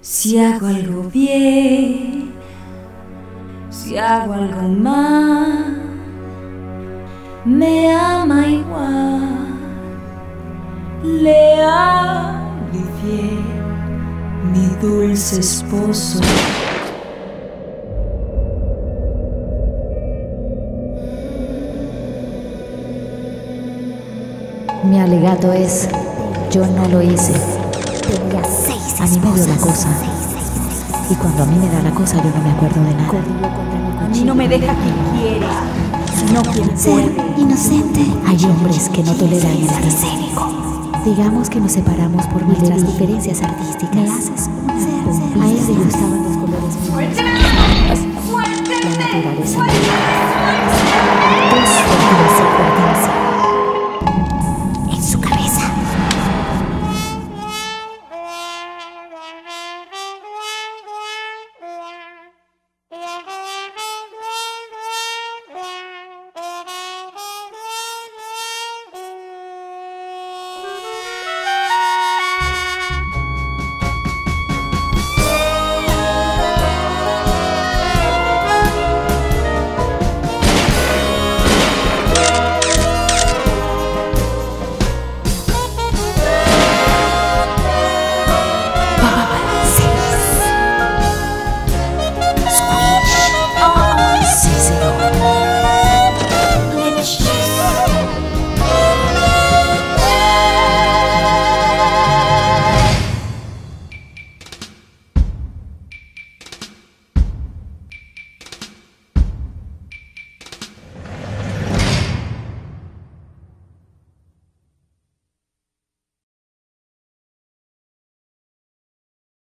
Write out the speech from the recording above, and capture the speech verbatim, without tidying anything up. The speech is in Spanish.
Si hago algo bien, si hago algo mal, me ama igual, leal y fiel, mi dulce esposo. Mi alegato es, yo no lo hice. Tenía seis A mí me dio la esposas. cosa. Y cuando a mí me da la cosa, yo no me acuerdo de nada. A mí no me deja quien quiere, sino quien Ser puede. inocente. Hay hombres que no toleran el arte. escénico. Digamos que nos separamos por nuestras diferencias artísticas. Me haces una ser, A él le gustaban los colores vivos. La naturaleza.